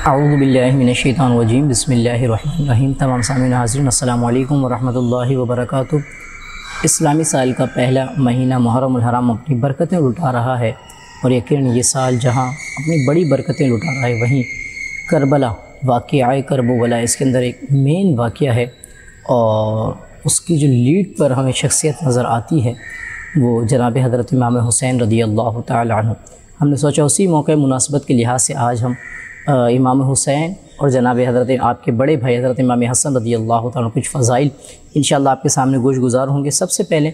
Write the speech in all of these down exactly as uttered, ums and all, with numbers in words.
اعوذ باللہ من الشیطان الرجیم بسم اللہ الرحمن الرحیم۔ تمام سامعین حاضرین السلام علیکم ورحمۃ اللہ وبرکاتہ۔ اسلامی سال کا پہلا مہینہ محرم الحرام اپنی برکتیں لٹا رہا ہے، اور یقیناً یہ سال جہاں اپنی بڑی برکتیں لٹا رہا ہے، وہیں کربلا واقعہ کرب و بلا اس کے اندر ایک مین واقعہ ہے، اور اس کی جو لیڈ پر ہمیں شخصیت نظر آتی ہے وہ جناب حضرت امام حسین رضی اللہ تعالی عنہ۔ ہم نے سوچا اسی موقع مناسبت کے لحاظ سے آج ہم امام حسین اور جناب حضرت آپ کے بڑے بھائی حضرت امام حسن رضی اللہ تعالیٰ کچھ فضائل انشاءاللہ آپ کے سامنے گوش گزار ہوں گے۔ سب سے پہلے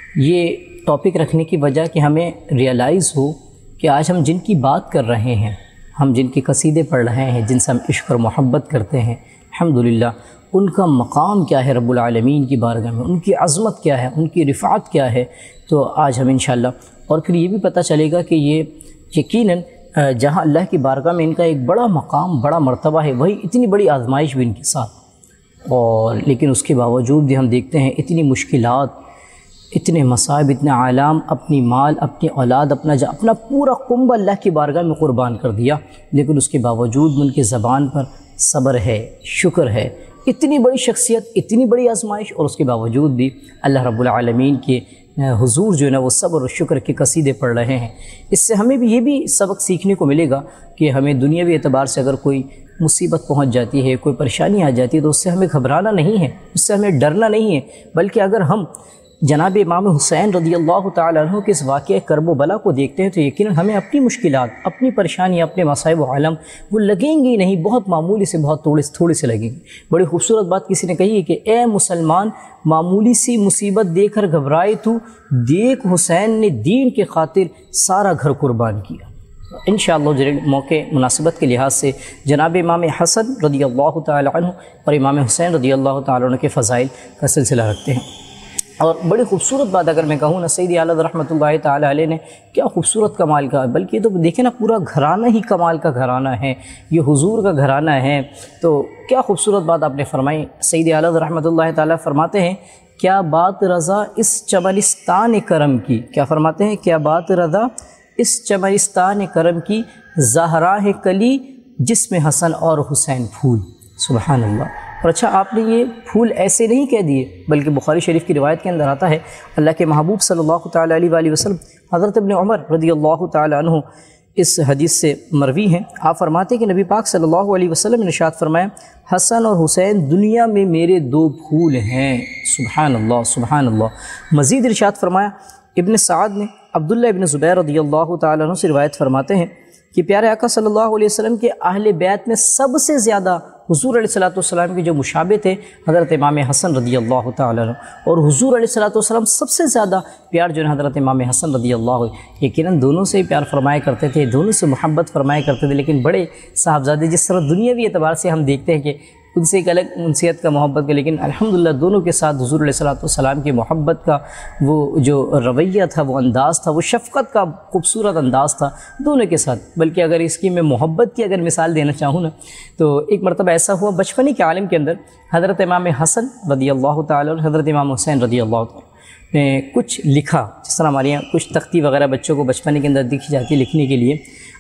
یہ ٹاپک رکھنے کی وجہ کہ ہمیں ریئلائز ہو کہ آج ہم جن کی بات کر رہے ہیں، ہم جن کے قصیدے پڑھ رہے ہیں، جن سے ہم عشق اور محبت کرتے ہیں، الحمدللہ ان کا مقام کیا ہے رب العالمین کی بارگاہ میں، ان کی عظمت کیا ہے، ان کی رفعت کیا ہے۔ تو آج ہم انشاءاللہ اور پھر یہ بھی پتہ چلے گا کہ یہ یقیناً جہاں اللہ کی بارگاہ میں ان کا ایک بڑا مقام، بڑا مرتبہ ہے، وہی اتنی بڑی آزمائش بھی ان کے ساتھ، اور لیکن اس کے باوجود بھی ہم دیکھتے ہیں اتنی مشکلات، اتنے مصائب، اتنے عالم، اپنی مال، اپنی اولاد، اپنا جا اپنا پورا کنبہ اللہ کی بارگاہ میں قربان کر دیا، لیکن اس کے باوجود ان کی زبان پر صبر ہے، شکر ہے۔ اتنی بڑی شخصیت، اتنی بڑی آزمائش، اور اس کے باوجود بھی اللہ رب العالمین کے حضور جو ہے نا وہ صبر اور شکر کے قصیدے پڑھ رہے ہیں۔ اس سے ہمیں بھی یہ بھی سبق سیکھنے کو ملے گا کہ ہمیں دنیاوی اعتبار سے اگر کوئی مصیبت پہنچ جاتی ہے، کوئی پریشانی آ جاتی ہے، تو اس سے ہمیں گھبرانا نہیں ہے، اس سے ہمیں ڈرنا نہیں ہے، بلکہ اگر ہم جناب امام حسین رضی اللہ تعالیٰ عنہ کے اس واقعہ کرب و بلا کو دیکھتے ہیں تو یقیناً ہمیں اپنی مشکلات، اپنی پریشانی، اپنے مصائب و عالم وہ لگیں گی نہیں، بہت معمولی سے، بہت تھوڑے تھوڑے سے لگیں گی۔ بڑی خوبصورت بات کسی نے کہی ہے کہ اے مسلمان، معمولی سی مصیبت دیکھ کر گھبرائے تو، دیکھ حسین نے دین کے خاطر سارا گھر قربان کیا۔ انشاءاللہ جو موقع مناسبت کے لحاظ سے جناب امام حسن رضی اللہ تعالیٰ عنہ اور امام حسین رضی اللہ تعالیٰ عنہ کے فضائل کا سلسلہ رکھتے ہیں۔ اور بڑی خوبصورت بات اگر میں کہوں نا، سید اعلیٰ رحمۃ اللہ تعالیٰ علیہ نے کیا خوبصورت کمال کا، بلکہ یہ تو دیکھیں نا پورا گھرانہ ہی کمال کا گھرانہ ہے، یہ حضور کا گھرانہ ہے، تو کیا خوبصورت بات آپ نے فرمائی۔ سید اعلیٰ رحمۃ اللہ تعالیٰ فرماتے ہیں کیا بات رضا اس چمنستان کرم کی، کیا فرماتے ہیں کیا بات رضا اس چمنستان کرم کی، زہرا ہے کلی جس میں حسن اور حسین پھول۔ سبحان اللہ۔ اور اچھا آپ نے یہ پھول ایسے نہیں کہہ دیے، بلکہ بخاری شریف کی روایت کے اندر آتا ہے اللہ کے محبوب صلی اللہ تعالیٰ علیہ وآلہ وسلم حضرت ابن عمر رضی اللہ تعالیٰ عنہ اس حدیث سے مروی ہیں، آپ فرماتے ہیں کہ نبی پاک صلی اللہ علیہ وسلم نے ارشاد فرمایا حسن اور حسین دنیا میں میرے دو پھول ہیں۔ سبحان اللہ سبحان اللہ۔ مزید ارشاد فرمایا ابن سعد نے عبداللہ ابن زبیر رضی اللہ تعالیٰ عنہ سے روایت فرماتے ہیں کہ پیارے آقا صلی اللہ علیہ وسلم کے اہل بیت میں سب سے زیادہ حضور علیہ الصلوۃ والسلام کے جو مشابہ تھے حضرت امام حسن رضی اللہ تعالیٰ عنہ، اور حضور علیہ الصلوۃ والسلام سب سے زیادہ پیار جو ہے حضرت امام حسن رضی اللہ عنہ، یقیناً دونوں سے ہی پیار فرمایا کرتے تھے، دونوں سے محبت فرمایا کرتے تھے، لیکن بڑے صاحبزادے جس طرح دنیاوی اعتبار سے ہم دیکھتے ہیں کہ ان سے ایک الگ انسیت کا محبت کا، لیکن الحمدللہ دونوں کے ساتھ حضور علیہ الصلوۃ والسلام کی محبت کا وہ جو رویہ تھا، وہ انداز تھا، وہ شفقت کا خوبصورت انداز تھا دونوں کے ساتھ۔ بلکہ اگر اس کی میں محبت کی اگر مثال دینا چاہوں نا تو ایک مرتبہ ایسا ہوا بچپنی کے عالم کے اندر حضرت امام حسن رضی اللہ تعالیٰ اور حضرت امام حسین رضی اللہ تعالیٰ نے کچھ لکھا، جس طرح ہمارے یہاں کچھ تختی وغیرہ بچوں کو بچپنے کے اندر دکھی جاتی ہے لکھنے کے لیے،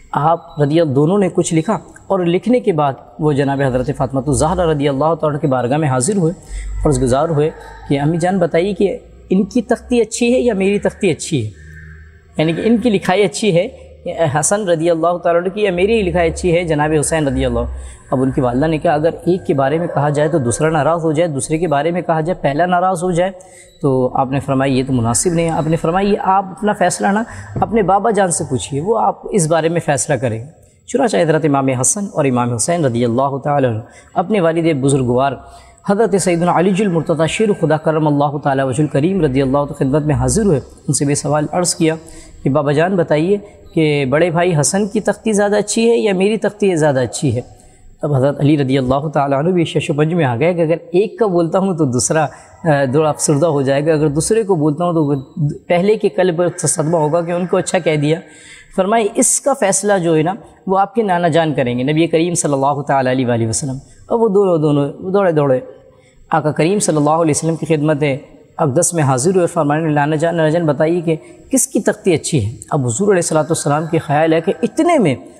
آپ رضی اللہ دونوں نے کچھ لکھا، اور لکھنے کے بعد وہ جناب حضرت فاطمہ الزہرا رضی اللہ تعالیٰ کے بارگاہ میں حاضر ہوئے، عرض گزار ہوئے کہ امی جان بتائیے کہ ان کی تختی اچھی ہے یا میری تختی اچھی ہے، یعنی کہ ان کی لکھائی اچھی ہے حسن رضی اللہ تعالیٰ کی یا میری لکھائی اچھی ہے جناب حسین رضی اللہ۔ اب ان کی والدہ نے کہا اگر ایک کے بارے میں کہا جائے تو دوسرا ناراض ہو جائے، دوسرے کے بارے میں کہا جائے پہلا ناراض ہو جائے، تو آپ نے فرمایا یہ تو مناسب نہیں ہے۔ آپ نے فرمایا یہ آپ اپنا فیصلہ نا اپنے بابا جان سے پوچھیے، وہ آپ اس بارے میں فیصلہ کریں۔ چنانچہ حضرت امام حسن اور امام حسین رضی اللہ تعالیٰ عنہ اپنے والد بزرگوار حضرت سیدنا علی المرتضیٰ شیر خدا کرم اللہ تعالیٰ وجہ الکریم رضی اللہ کی خدمت میں حاضر ہوئے، ان سے بھی سوال عرض کیا کہ بابا جان بتائیے کہ بڑے بھائی حسن کی تختی زیادہ اچھی ہے یا میری تختی زیادہ اچھی ہے؟ اب حضرت علی رضی اللہ تعالیٰ عنہ بھی شش و پنج میں آ گئے کہ اگر ایک کا بولتا ہوں تو دوسرا دوڑا افسردہ ہو جائے گا، اگر دوسرے کو بولتا ہوں تو پہلے کے قلب پر صدمہ ہوگا کہ ان کو اچھا کہہ دیا۔ فرمائے اس کا فیصلہ جو ہے نا وہ آپ کے نانا جان کریں گے، نبی کریم صلی اللہ تعالیٰ علیہ وآلہ وسلم۔ اور وہ دونوں دونوں دوڑے دوڑے آقا کریم صلی اللہ علیہ وسلم کی خدمت اقدس میں حاضر ہوئے، فرمانے نانا جان نانا جان بتائیے کہ کس کی تختی اچھی ہے؟ اب حضور علیہ الصلوۃ والسلام کے خیال ہے کہ اتنے میں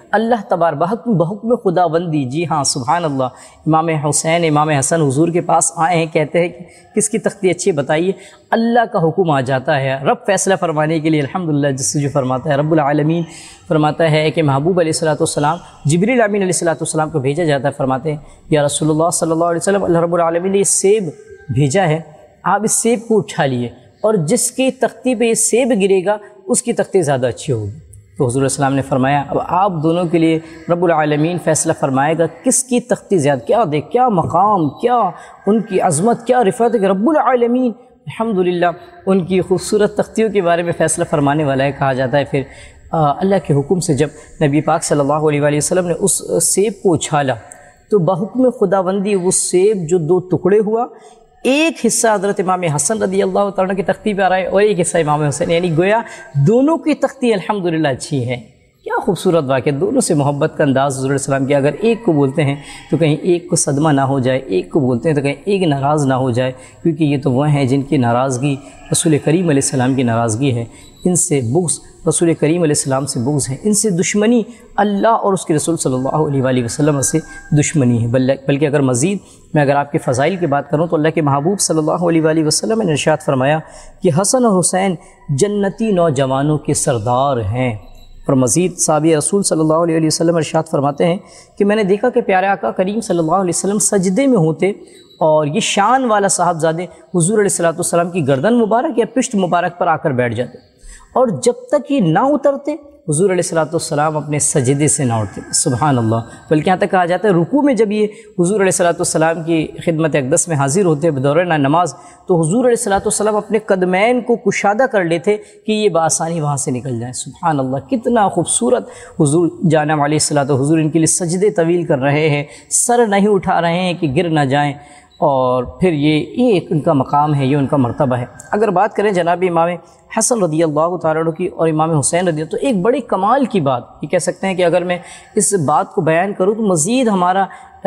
اللہ تبار بحکم بحکم خدا بندی، جی ہاں سبحان اللہ، امام حسین امام حسن حضور کے پاس آئے ہیں، کہتے ہیں کہ کس کی تختی اچھی بتائیے، اللہ کا حکم آ جاتا ہے رب فیصلہ فرمانے کے لیے، الحمدللہ جس سے جو فرماتا ہے رب العالمین فرماتا ہے کہ محبوب علیہ الصلوۃ والسلام جبریل امین علیہ الصلوۃ والسلام کو بھیجا جاتا ہے، فرماتے ہیں یا رسول اللہ صلی اللہ علیہ وسلم، اللہ رب العالمین نے یہ سیب بھیجا ہے، آپ اس سیب کو اٹھا لیے اور جس کی تختی پہ یہ سیب گرے گا اس کی تختی زیادہ اچھی ہوگی۔ تو حضور علیہ السلام نے فرمایا اب آپ دونوں کے لیے رب العالمین فیصلہ فرمائے گا کس کی تختی زیادہ، کیا دیکھ کیا مقام، کیا ان کی عظمت، کیا رفعت کہ رب العالمین الحمدللہ ان کی خوبصورت تختیوں کے بارے میں فیصلہ فرمانے والا ہے۔ کہا جاتا ہے پھر اللہ کے حکم سے جب نبی پاک صلی اللہ علیہ وآلہ وسلم نے اس سیب کو اچھالا تو بحکم خداوندی وہ سیب جو دو ٹکڑے ہوا، ایک حصہ حضرت امام حسن رضی اللہ تعالیٰ کی تختی پہ آ رہا ہے اور ایک حصہ امام حسین، یعنی گویا دونوں کی تختی الحمدللہ اچھی ہے۔ کیا خوبصورت واقعہ، دونوں سے محبت کا انداز حضور علیہ السلام کی، اگر ایک کو بولتے ہیں تو کہیں ایک کو صدمہ نہ ہو جائے، ایک کو بولتے ہیں تو کہیں ایک ناراض نہ ہو جائے، کیونکہ یہ تو وہ ہیں جن کی ناراضگی رسول کریم علیہ السلام کی ناراضگی ہے، ان سے بغض رسول کریم علیہ السلام سے بغض ہے، ان سے دشمنی اللہ اور اس کے رسول صلی اللہ علیہ وآلہ وسلم سے دشمنی ہے۔ بلکہ اگر مزید میں اگر آپ کے فضائل کی بات کروں تو اللہ کے محبوب صلی اللہ علیہ وآلہ وسلم نے ارشاد فرمایا کہ حسن اور حسین جنتی نوجوانوں کے سردار ہیں۔ اور مزید صحابی رسول صلی اللہ علیہ وسلم ارشاد فرماتے ہیں کہ میں نے دیکھا کہ پیارے آقا کریم صلی اللہ علیہ وسلم سجدے میں ہوتے اور یہ شان والا صاحبزادے حضور علیہ الصلوۃ والسلام کی گردن مبارک یا پشت مبارک پر آ کر بیٹھ جاتے، اور جب تک یہ نہ اترتے حضور علیہ الصلوۃ والسلام اپنے سجدے سے نہ اٹھتے، سبحان اللہ۔ بلکہ یہاں تک کہا جاتا ہے رکوع میں جب یہ حضور علیہ الصلوۃ والسلام کی خدمت اقدس میں حاضر ہوتے بدورِ نماز تو حضور علیہ الصلوۃ والسلام اپنے قدمین کو کشادہ کر لیتے کہ یہ بآسانی وہاں سے نکل جائیں، سبحان اللہ۔ کتنا خوبصورت حضور جانب علیہ الصلوۃ، حضور ان کے لیے سجدے طویل کر رہے ہیں، سر نہیں اٹھا رہے ہیں کہ گر نہ جائیں، اور پھر یہ یہ ایک ان کا مقام ہے، یہ ان کا مرتبہ ہے۔ اگر بات کریں جناب امام حسن رضی اللہ تعالیٰ عنہ کی اور امام حسین رضی اللہ، تو ایک بڑی کمال کی بات یہ کہہ سکتے ہیں کہ اگر میں اس بات کو بیان کروں تو مزید ہمارا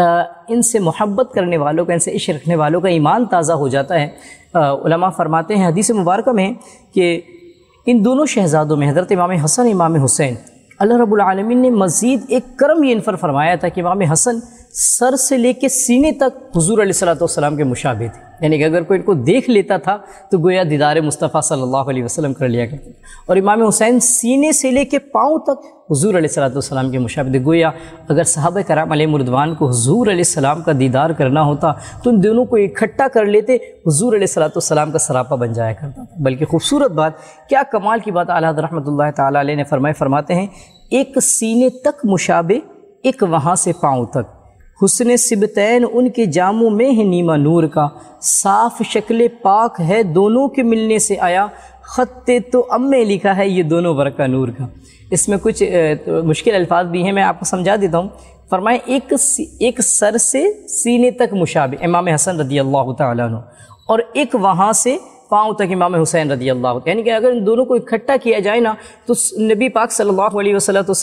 ان سے محبت کرنے والوں کا، ان سے عشق رکھنے والوں کا ایمان تازہ ہو جاتا ہے۔ علماء فرماتے ہیں حدیث مبارکہ میں کہ ان دونوں شہزادوں میں حضرت امام حسن امام حسین اللہ رب العالمین نے مزید ایک کرم یہ ان پر فرمایا تھا کہ امام حسن سر سے لے کے سینے تک حضور علیہ الصلوۃ والسلام کے مشابہ تھے، یعنی کہ اگر کوئی ان کو دیکھ لیتا تھا تو گویا دیدار مصطفیٰ صلی اللہ علیہ وسلم کر لیا کرتے، اور امام حسین سینے سے لے کے پاؤں تک حضور علیہ الصلوۃ والسلام کے مشابہ تھے۔ گویا اگر صحابہ کرام علیہ رضوان کو حضور علیہ السلام کا دیدار کرنا ہوتا تو ان دونوں کو اکٹھا کر لیتے، حضور علیہ الصلوۃ والسلام کا سراپا بن جایا کرتا تھا۔ بلکہ خوبصورت بات، کیا کمال کی بات اعلیٰ حضرت رحمۃ اللہ تعالیٰ علیہ نے فرمائے فرماتے ہیں ایک سینے تک مشابہ، ایک وہاں سے پاؤں تک، حسن سبتین ان کے جاموں میں ہے نیما نور کا، صاف شکل پاک ہے دونوں کے ملنے سے آیا، خط تو ام میں لکھا ہے یہ دونوں ورقہ نور کا۔ اس میں کچھ مشکل الفاظ بھی ہیں، میں آپ کو سمجھا دیتا ہوں۔ فرمائے ایک ایک سر سے سینے تک مشابہ امام حسن رضی اللہ تعالیٰ عنہ، اور ایک وہاں سے پاؤں تک امام حسین رضی اللہ عنہ، یعنی کہ اگر ان دونوں کو اکٹھا کیا جائے نا تو نبی پاک صلی اللہ علیہ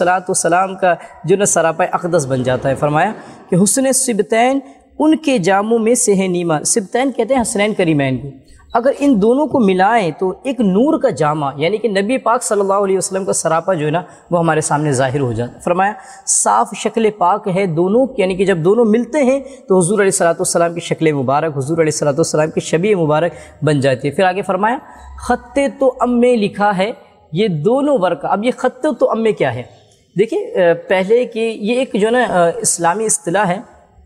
وسلم کا جو نا سراپا اقدس بن جاتا ہے۔ فرمایا کہ حسن سبتین ان کے جاموں میں سے ہے نیما، سبتین کہتے ہیں حسنین کریمین کو، اگر ان دونوں کو ملائیں تو ایک نور کا جامع، یعنی کہ نبی پاک صلی اللہ علیہ وسلم کا سراپا جو ہے نا وہ ہمارے سامنے ظاہر ہو جاتا ہے۔ فرمایا صاف شکل پاک ہے دونوں، یعنی کہ جب دونوں ملتے ہیں تو حضور علیہ الصلوۃ والسلام کی شکل مبارک، حضور علیہ الصلوۃ والسلام کی شبیہ مبارک بن جاتی ہے۔ پھر آگے فرمایا خط تو ام میں لکھا ہے یہ دونوں ورقہ۔ اب یہ خط تو ام میں کیا ہے؟ دیکھیں پہلے کہ یہ ایک جو ہے نا اسلامی اصطلاح ہے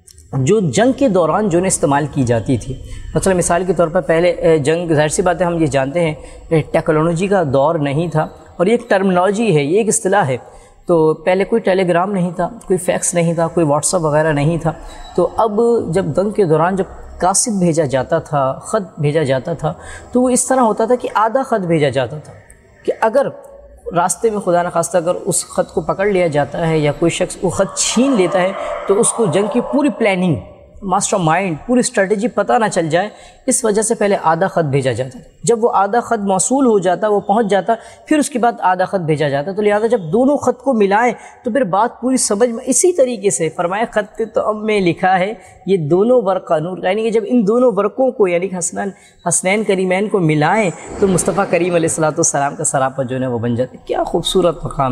جو جنگ کے دوران جو ہے استعمال کی جاتی تھی۔ مثلا مثال کے طور پر پہلے جنگ، ظاہر سی بات ہے ہم یہ جانتے ہیں ٹیکنالوجی کا دور نہیں تھا، اور یہ ایک ٹرمنالوجی ہے، یہ ایک اصطلاح ہے۔ تو پہلے کوئی ٹیلی گرام نہیں تھا، کوئی فیکس نہیں تھا، کوئی واٹس ایپ وغیرہ نہیں تھا، تو اب جب جنگ کے دوران جب قاصد بھیجا جاتا تھا، خط بھیجا جاتا تھا، تو وہ اس طرح ہوتا تھا کہ آدھا خط بھیجا جاتا تھا کہ اگر راستے میں خدا نخواستہ اگر اس خط کو پکڑ لیا جاتا ہے یا کوئی شخص وہ خط چھین لیتا ہے تو اس کو جنگ کی پوری پلاننگ، ماسٹر مائنڈ، پوری اسٹریٹجی پتہ نہ چل جائے، اس وجہ سے پہلے آدھا خط بھیجا جاتا ہے۔ جب وہ آدھا خط موصول ہو جاتا، وہ پہنچ جاتا، پھر اس کے بعد آدھا خط بھیجا جاتا، تو لہٰذا جب دونوں خط کو ملائیں تو پھر بات پوری سمجھ میں اسی طریقے سے فرمایا خط تو اب میں لکھا ہے یہ دونوں ورقہ نور، یعنی کہ جب ان دونوں ورقوں کو یعنی کہ حسنین حسنین کریمین کو ملائیں تو مصطفیٰ کریم علیہ الصلوۃ والسلام کا سراپا جو ہے وہ بن جاتا ہے۔ کیا خوبصورت مقام ہے۔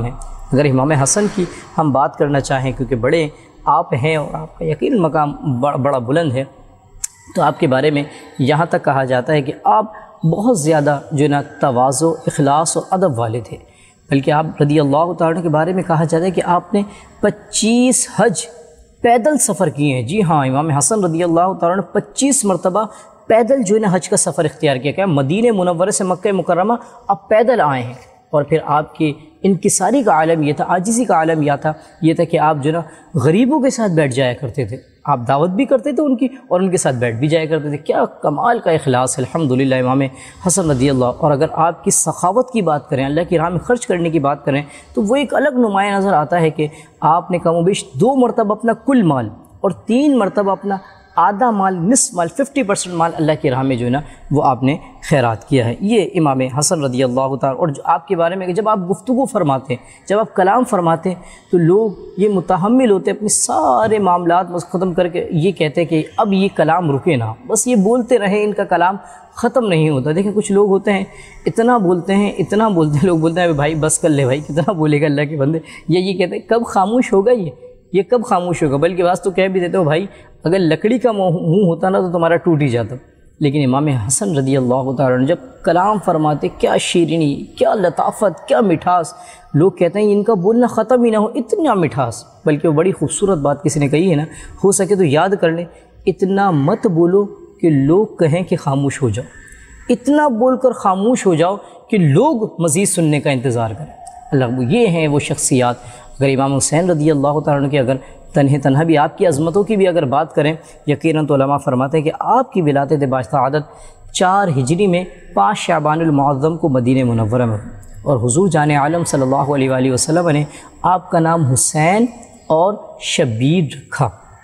اگر امام حسن کی ہم بات کرنا چاہیں، کیونکہ بڑے آپ ہیں اور آپ کا یقین مقام بڑا بڑا بلند ہے، تو آپ کے بارے میں یہاں تک کہا جاتا ہے کہ آپ بہت زیادہ جو ہے نا تواضع، اخلاص اور ادب والے تھے، بلکہ آپ رضی اللہ تعالیٰ کے بارے میں کہا جاتا ہے کہ آپ نے پچیس حج پیدل سفر کیے ہیں۔ جی ہاں، امام حسن رضی اللہ تعالیٰ نے پچیس مرتبہ پیدل جو ہے نا حج کا سفر اختیار کیا کہ مدینہ منورہ سے مکہ مکرمہ آپ پیدل آئے ہیں، اور پھر آپ کی انکساری کا عالم یہ تھا، عاجزی کا عالم یہ تھا یہ تھا کہ آپ جو نا غریبوں کے ساتھ بیٹھ جایا کرتے تھے، آپ دعوت بھی کرتے تھے ان کی اور ان کے ساتھ بیٹھ بھی جایا کرتے تھے۔ کیا کمال کا اخلاص ہے الحمدللہ امام حسن رضی اللہ۔ اور اگر آپ کی سخاوت کی بات کریں، اللہ کی راہ میں خرچ کرنے کی بات کریں، تو وہ ایک الگ نمایاں نظر آتا ہے کہ آپ نے کم و بیش دو مرتبہ اپنا کل مال اور تین مرتبہ اپنا آدھا مال، نصف مال، ففٹی پرسنٹ مال اللہ کی راہ میں جو ہے نا وہ آپ نے خیرات کیا ہے۔ یہ امام حسن رضی اللہ تعالیٰ۔ اور جو آپ کے بارے میں کہ جب آپ گفتگو فرماتے ہیں، جب آپ کلام فرماتے ہیں، تو لوگ یہ متحمل ہوتے ہیں، اپنے سارے معاملات بس ختم کر کے یہ کہتے ہیں کہ اب یہ کلام رکے نہ، بس یہ بولتے رہیں، ان کا کلام ختم نہیں ہوتا۔ دیکھیں کچھ لوگ ہوتے ہیں اتنا بولتے ہیں اتنا بولتے ہیں، لوگ بولتے ہیں بھائی بس کر لے بھائی، کتنا بولے گا اللہ کے بندے، یہ یہ کہتے ہیں کب خاموش ہوگا یہ یہ کب خاموش ہوگا، بلکہ بعض تو کہہ بھی دیتے ہو بھائی اگر لکڑی کا منہ ہوتا نا تو تمہارا ٹوٹ ہی جاتا۔ لیکن امام حسن رضی اللہ تعالیٰ عنہ جب کلام فرماتے، کیا شیرینی، کیا لطافت، کیا مٹھاس، لوگ کہتے ہیں ان کا بولنا ختم ہی نہ ہو، اتنا مٹھاس۔ بلکہ وہ بڑی خوبصورت بات کسی نے کہی ہے نا، ہو سکے تو یاد کر لیں، اتنا مت بولو کہ لوگ کہیں کہ خاموش ہو جاؤ، اتنا بول کر خاموش ہو جاؤ کہ لوگ مزید سننے کا انتظار کریں۔ اللہ یہ ہیں وہ شخصیات۔ اگر امام حسین رضی اللہ تعالیٰ عنہ کی اگر تنہ تنہا بھی آپ کی عظمتوں کی بھی اگر بات کریں، یقیناً تو علماء فرماتے ہیں کہ آپ کی ولادت باشعادت چار ہجری میں پانچ شعبان المعظم کو مدینہ منورہ میں، اور حضور جان عالم صلی اللہ علیہ وآلہ وسلم نے آپ کا نام حسین اور شبیر رکھا۔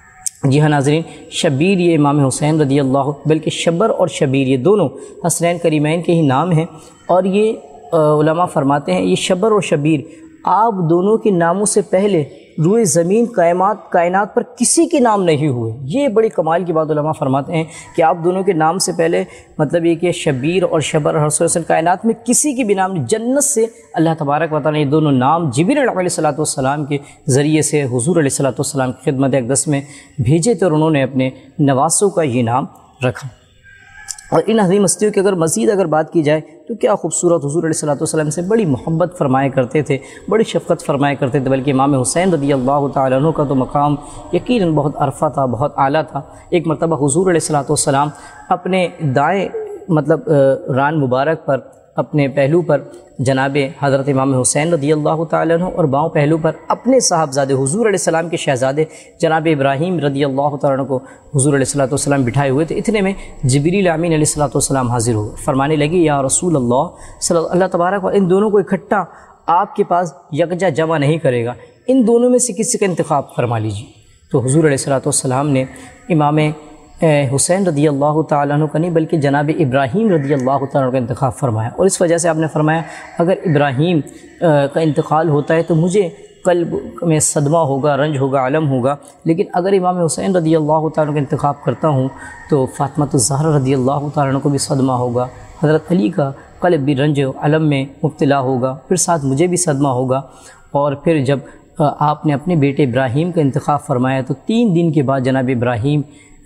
جی ہاں ناظرین، شبیر یہ امام حسین رضی اللہ، بلکہ شبر اور شبیر یہ دونوں حسنین کریمین کے ہی نام ہیں، اور یہ علماء فرماتے ہیں یہ شبر اور شبیر آپ دونوں کے ناموں سے پہلے روئے زمین قائمات کائنات پر کسی کے نام نہیں ہوئے۔ یہ بڑی کمال کی بات علماء فرماتے ہیں کہ آپ دونوں کے نام سے پہلے مطلب یہ کہ شبیر اور شبر اور حسن کائنات میں کسی کی بھی نام نہیں، جنت سے اللہ تبارک و تعالیٰ نے یہ دونوں نام جبریل علیہ الصلوۃ والسلام کے ذریعے سے حضور علیہ الصلوۃ والسلام کی خدمت اقدس میں بھیجے تھے، اور انہوں نے اپنے نواسوں کا یہ نام رکھا۔ اور ان عظیم ہستیوں کی اگر مزید اگر بات کی جائے تو کیا خوبصورت، حضور علیہ الصلوۃ والسلام سے بڑی محبت فرمایا کرتے تھے، بڑی شفقت فرمایا کرتے تھے، بلکہ امام حسین رضی اللہ تعالیٰ عنہ کا تو مقام یقیناً بہت عرفہ تھا، بہت اعلیٰ تھا۔ ایک مرتبہ حضور علیہ الصلوۃ والسلام اپنے دائیں مطلب ران مبارک پر، اپنے پہلو پر جناب حضرت امام حسین رضی اللہ تعالیٰ عنہ، اور باؤں پہلو پر اپنے صاحبزادے حضور علیہ السلام کے شہزادے جناب ابراہیم رضی اللہ تعالیٰ عنہ کو حضور علیہ الصلوۃ والسلام بٹھائے ہوئے تھے۔ اتنے میں جبریل امین علیہ الصلوۃ والسلام حاضر ہوئے، فرمانے لگے یا رسول اللہ صلی اللہ تبارک و ان دونوں کو اکٹھا آپ کے پاس یکجا جمع نہیں کرے گا، ان دونوں میں سے کسی کا انتخاب فرما لیجیے۔ تو حضور علیہ الصلوۃ والسلام نے امام حسین رضی اللہ تعالیٰ عنہ کا نہیں بلکہ جناب ابراہیم رضی اللہ تعالیٰ عنہ کا انتخاب فرمایا، اور اس وجہ سے آپ نے فرمایا اگر ابراہیم کا انتقال ہوتا ہے تو مجھے قلب میں صدمہ ہوگا، رنج ہوگا، علم ہوگا، لیکن اگر امام حسین رضی اللہ تعالیٰ عنہ کا انتخاب کرتا ہوں تو فاطمہ الزہرا رضی اللہ تعالیٰ عنہ کو بھی صدمہ ہوگا، حضرت علی کا قلب بھی رنج و علم میں مبتلا ہوگا، پھر ساتھ مجھے بھی صدمہ ہوگا۔ اور پھر جب آپ نے اپنے بیٹے ابراہیم کا انتخاب فرمایا تو تین دن کے بعد جناب ابراہیم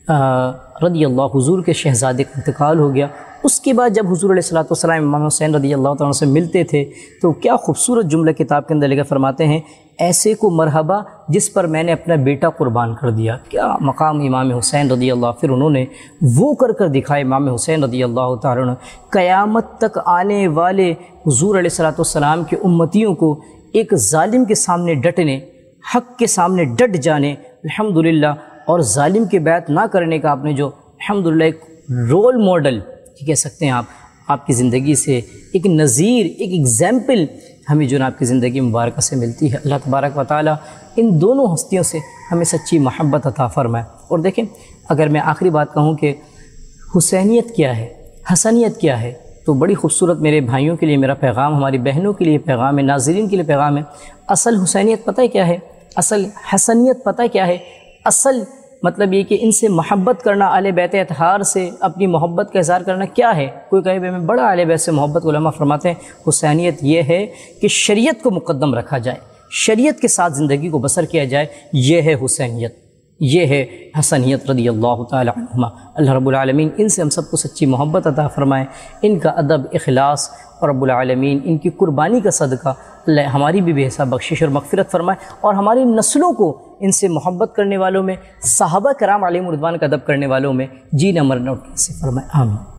رضی اللہ حضور کے شہزادے کا انتقال ہو گیا۔ اس کے بعد جب حضور علیہ الصلوۃ والسلام امام حسین رضی اللہ تعالیٰ عنہ سے ملتے تھے تو کیا خوبصورت جملہ کتاب کے اندر لے کر فرماتے ہیں ایسے کو مرحبا جس پر میں نے اپنا بیٹا قربان کر دیا۔ کیا مقام امام حسین رضی اللہ، پھر انہوں نے وہ کر کر دکھائے امام حسین رضی اللہ تعالیٰ عنہ، قیامت تک آنے والے حضور علیہ الصلوۃ والسلام کے امتیوں کو ایک ظالم کے سامنے ڈٹنے، حق کے سامنے ڈٹ جانے الحمدللہ، اور ظالم کے بیعت نہ کرنے کا آپ نے جو الحمدللہ ایک رول ماڈل کہہ سکتے ہیں آپ آپ کی زندگی سے ایک نظیر، ایک ایگزامپل ہمیں جو نا آپ کی زندگی مبارکہ سے ملتی ہے۔ اللہ تبارک و تعالیٰ ان دونوں ہستیوں سے ہمیں سچی محبت عطا فرمائے۔ اور دیکھیں اگر میں آخری بات کہوں کہ حسینیت کیا ہے، حسنیت کیا ہے، تو بڑی خوبصورت میرے بھائیوں کے لیے میرا پیغام، ہماری بہنوں کے لیے پیغام ہے، ناظرین کے لیے پیغام ہے۔ اصل حسینیت پتہ ہے کیا ہے؟ اصل حسنیت پتہ ہے کیا ہے؟ اصل مطلب یہ کہ ان سے محبت کرنا، اہل بیت اطہار سے اپنی محبت کا اظہار کرنا کیا ہے؟ کوئی کہے میں بڑا اہل بیت سے محبت، علماء فرماتے ہیں حسینیت یہ ہے کہ شریعت کو مقدم رکھا جائے، شریعت کے ساتھ زندگی کو بسر کیا جائے، یہ ہے حسینیت، یہ ہے حسنیت رضی اللہ تعالی عنہما۔ اللہ رب العالمین ان سے ہم سب کو سچی محبت عطا فرمائے، ان کا ادب، اخلاص، اور رب العالمین ان کی قربانی کا صدقہ اللہ ہماری بھی بے حساب بخشش اور مغفرت فرمائے، اور ہماری نسلوں کو ان سے محبت کرنے والوں میں، صحابہ کرام علیہم رضوان کا ادب کرنے والوں میں جینا مرنا سے فرمائے، آمین۔